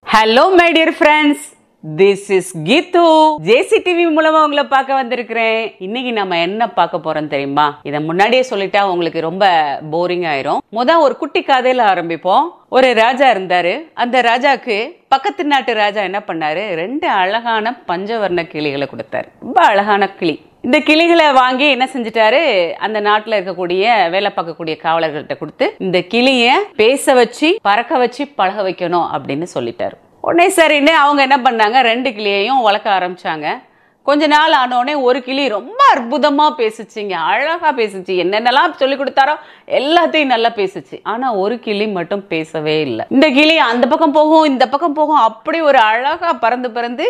Hello my dear friends, this is Geethu. jctv மூலமா உங்களை பார்க்க வந்திருக்கிறேன். இன்னைக்கு நம்ம என்ன பார்க்க போறோம் தெரியுமா? இத முன்னாடியே சொல்லிட்டா உங்களுக்கு ரொம்ப போரிங் ஆயிரும். ஒரு குட்டி கதையில ஆரம்பிப்போம். ஒரு ராஜா இருந்தாரு. அந்த ராஜாக்கு பக்கத்து நாட்டு ராஜா என்ன பண்ணாரு? 2 அழகான பஞ்சவர்ண கிளிகளை கொடுத்தாரு. ரொம்ப அழகான கிளி. இந்த கிளிகளை வாங்கி என்ன செஞ்சிட்டாரு? அந்த நாட்டுல இருக்கக்கூடிய வேலை பார்க்கக்கூடிய காவலர்கள்ட்ட கொடுத்து இந்த கிளிய பேச வச்சு பறக்க வச்சு பழக வைக்கணும் அப்படின்னு சொல்லிட்டாரு. உடனே சரின்னு அவங்க என்ன பண்ணாங்க? 2 கிளியையும் வளர்க்க ஆரம்பிச்சாங்க. கொஞ்ச நாள் ஆனோடனே ஒரு கிளி ரொம்ப அற்புதமா பேசுச்சுங்க, அழகா பேசுச்சு, என்னென்னலாம் சொல்லி கொடுத்தாரோ எல்லாத்தையும் நல்லா பேசுச்சு. ஆனா ஒரு கிளி மட்டும் பேசவே இல்லை. இந்த கிளி அந்த பக்கம் போகும் இந்த பக்கம் போகும், அப்படி ஒரு அழகா பறந்து பறந்து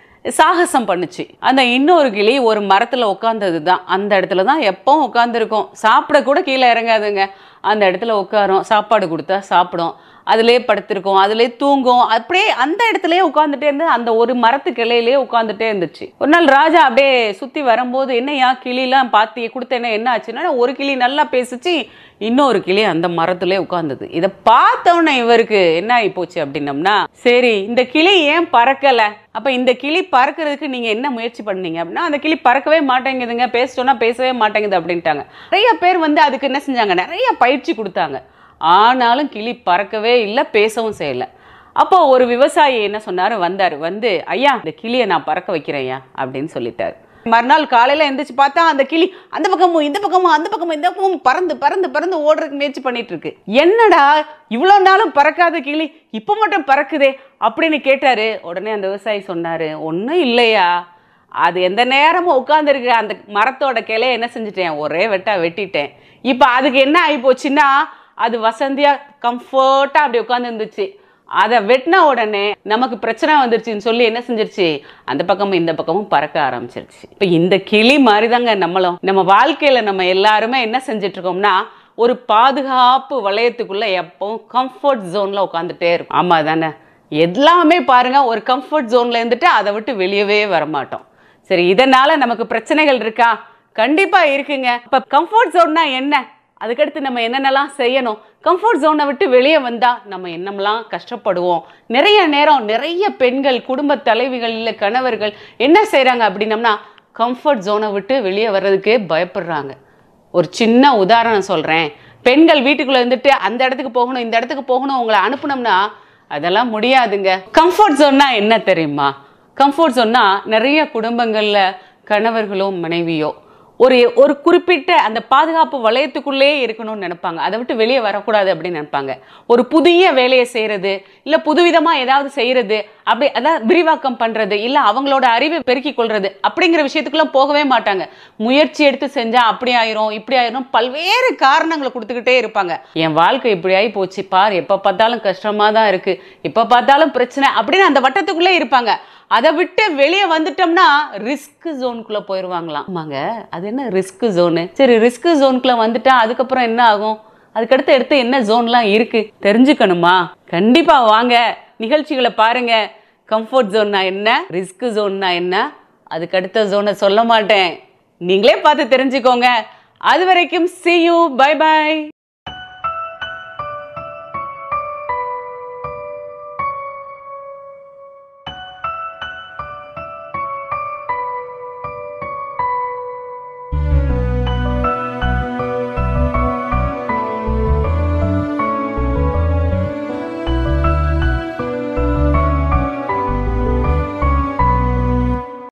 சாகசம் பண்ணுச்சு. அந்த இன்னொரு கிளி ஒரு மரத்துல உட்கார்ந்தது தான். அந்த இடத்துல தான் எப்பவும் உட்கார்ந்துருக்கும். சாப்பிட கூட கீழே இறங்காதுங்க. அந்த இடத்துல உட்காரும், சாப்பாடு கொடுத்தா சாப்பிடும், அதுலயே படுத்திருக்கும், அதுலயே தூங்கும், அப்படியே அந்த இடத்துலயே உட்கார்ந்துட்டே இருந்து அந்த ஒரு மரத்து கிளையிலேயே உட்கார்ந்துட்டே இருந்துச்சு. ஒரு நாள் ராஜா அப்படியே சுத்தி வரும்போது, என்னையா கிளிலாம் பார்த்து கொடுத்தேன்னா என்ன ஆச்சுன்னா, ஒரு கிளி நல்லா பேசிச்சு, இன்னொரு கிளி அந்த மரத்திலே உட்கார்ந்தது. இதை பார்த்தோன்னே இவருக்கு என்ன ஆகி போச்சு அப்படின்னம்னா, சரி இந்த கிளி ஏன் பறக்கல? அப்ப இந்த கிளி பறக்கிறதுக்கு நீங்க என்ன முயற்சி பண்ணீங்க அப்படின்னா, அந்த கிளி பறக்கவே மாட்டேங்குதுங்க, பேசிட்டோன்னா பேசவே மாட்டேங்குது அப்படின்ட்டாங்க. நிறைய பேர் வந்து அதுக்கு என்ன செஞ்சாங்க? நிறைய பயிற்சி கொடுத்தாங்க. ஆனாலும் கிளி பறக்கவே இல்லை, பேசவும் செய்யல. அப்போ ஒரு விவசாயி என்ன சொன்னாரு? வந்தாரு. வந்து, ஐயா இந்த கிளியை நான் பறக்க வைக்கிறேன்யா அப்படின்னு சொல்லிட்டாரு. மறுநாள் காலையில எந்திரிச்சு பார்த்தா அந்த கிளி அந்த பக்கமும் இந்த பக்கமும் அந்த பக்கமும் இந்த பக்கமும் பறந்து பறந்து பறந்து ஓடுறதுக்கு முயற்சி பண்ணிட்டு இருக்கு. என்னடா இவ்வளவு நாளும் பறக்காத கிளி இப்ப மட்டும் பறக்குதே அப்படின்னு கேட்டாரு. உடனே அந்த விவசாயி சொன்னாரு, ஒன்னும் இல்லையா, அது எந்த நேரமும் உட்கார்ந்துருக்கு அந்த மரத்தோட கிளைய என்ன செஞ்சுட்டேன்? ஒரே வெட்டா வெட்டிட்டேன். இப்ப அதுக்கு என்ன ஆகி போச்சுன்னா, அது வசந்தியா கம்ஃபர்ட்டா அப்படி உட்கார்ந்து இருந்துச்சு. அதை வெட்டின உடனே நமக்கு பிரச்சனை வந்துருச்சுன்னு சொல்லி என்ன செஞ்சிருச்சு? அந்த பக்கமும் இந்த பக்கமும் பறக்க ஆரம்பிச்சிருச்சு. இப்ப இந்த கிளி மாதிரிதாங்க நம்மளும். நம்ம வாழ்க்கையில நம்ம எல்லாருமே என்ன செஞ்சிட்டு இருக்கோம்னா, ஒரு பாதுகாப்பு வளையத்துக்குள்ள எப்பவும் கம்ஃபர்ட் ஜோன்ல உட்காந்துட்டே இருக்கும். ஆமா தானே? எல்லாமே பாருங்க, ஒரு கம்ஃபர்ட் ஜோன்ல இருந்துட்டு அதை விட்டு வெளியவே வரமாட்டோம். சரி, இதனால நமக்கு பிரச்சனைகள் இருக்கா? கண்டிப்பா இருக்குங்க. இப்ப கம்ஃபர்ட் ஜோன்னா என்ன? அதுக்கடுத்து நம்ம என்னென்னலாம் செய்யணும்? கம்ஃபர்ட் ஜோனை விட்டு வெளியே வந்தா நம்ம என்னமெல்லாம் கஷ்டப்படுவோம். நிறைய நேரம் நிறைய பெண்கள், குடும்ப தலைவிகள், இல்லை கணவர்கள் என்ன செய்யறாங்க அப்படின்னம்னா, கம்ஃபர்ட் ஜோனை விட்டு வெளியே வர்றதுக்கே பயப்படுறாங்க. ஒரு சின்ன உதாரணம் சொல்றேன். பெண்கள் வீட்டுக்குள்ள இருந்துட்டு அந்த இடத்துக்கு போகணும் இந்த இடத்துக்கு போகணும் உங்களை அனுப்புனோம்னா அதெல்லாம் முடியாதுங்க. கம்ஃபர்ட் ஜோன்னா என்ன தெரியுமா? கம்ஃபர்ட் ஜோன்னா நிறைய குடும்பங்கள்ல கணவர்களோ மனைவியோ ஒரு குறிப்பிட்ட அந்த பாதுகாப்பு வளையத்துக்குள்ளே இருக்கணும்னு நினைப்பாங்க. அதை விட்டு வெளியே வரக்கூடாது அப்படின்னு நினைப்பாங்க. ஒரு புதிய வேலையை செய்யறது, இல்லை புதுவிதமா ஏதாவது செய்யறது, அப்படி அதாவது விரிவாக்கம் பண்றது, இல்லை அவங்களோட அறிவை பெருக்கிக் கொள்றது அப்படிங்கிற விஷயத்துக்குள்ள போகவே மாட்டாங்க. முயற்சி எடுத்து செஞ்சா அப்படி ஆயிரும் இப்படி ஆயிரும், பல்வேறு காரணங்களை கொடுத்துக்கிட்டே இருப்பாங்க. என் வாழ்க்கை இப்படி ஆகி போச்சு பார், எப்ப பார்த்தாலும் கஷ்டமா தான் இருக்கு, எப்ப பார்த்தாலும் பிரச்சனை அப்படின்னு அந்த வட்டத்துக்குள்ளே இருப்பாங்க. அதை விட்டு வெளியே வந்துட்டோம்னா ரிஸ்க் ஜோனுக்குள்ள போயிடுவாங்களாம். ஆமாங்க, அது என்ன ரிஸ்க் ஜோனு? சரி, ரிஸ்க் ஜோனுக்குள்ள வந்துட்டா அதுக்கப்புறம் என்ன ஆகும்? அதுக்கடுத்து எடுத்து என்ன ஜோன்லாம் இருக்கு தெரிஞ்சுக்கணுமா? கண்டிப்பா வாங்க, நிகழ்ச்சிகளை பாருங்க. கம்ஃபர்ட் ஜோன்னா என்ன, ரிஸ்க் ஜோன்னா என்ன, அதுக்கடுத்த ஜோனை சொல்ல மாட்டேன், நீங்களே பார்த்து தெரிஞ்சுக்கோங்க. அது வரைக்கும் see you, bye bye.